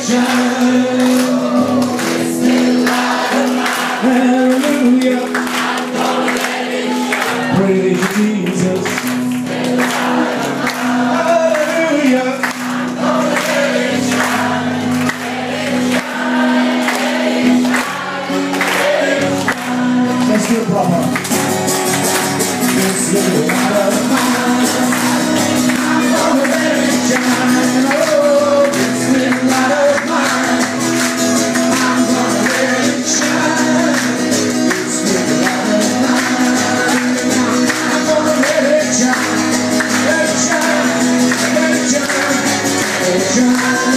Hallelujah. Praise Jesus. Hallelujah. Let's do it proper. This little light of mine, I'm gonna let it shine. Oh, this little light of mine, I'm gonna let it shine. This little light of mine, I'm gonna let it shine. Let it shine, let it shine, let it shine.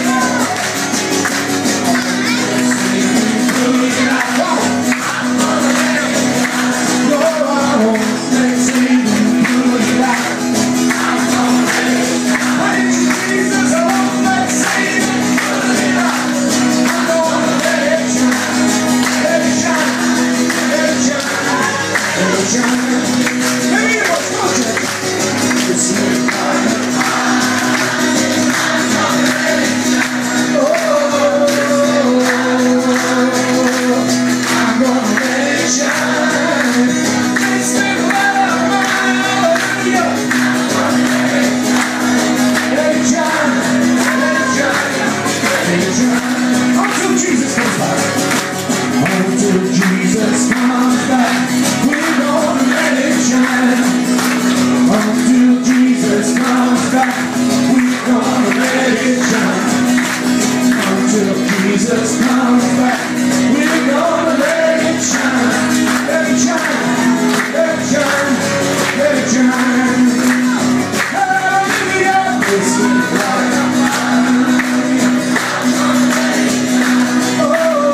Jesus comes back, we're gonna let it shine, let it shine, let it shine, let it shine. Hallelujah. This is light of mine, I'm gonna let it shine. Oh,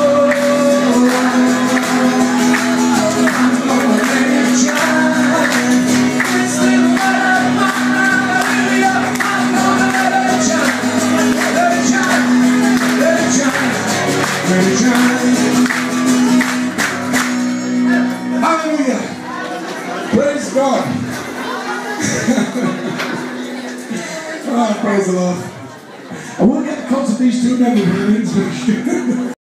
I'm gonna let it shine. This is light of mine, hallelujah. I'm gonna let it shine, let it shine, let it shine. Hallelujah. Praise God. Oh, praise the Lord. I won't get the concert these two never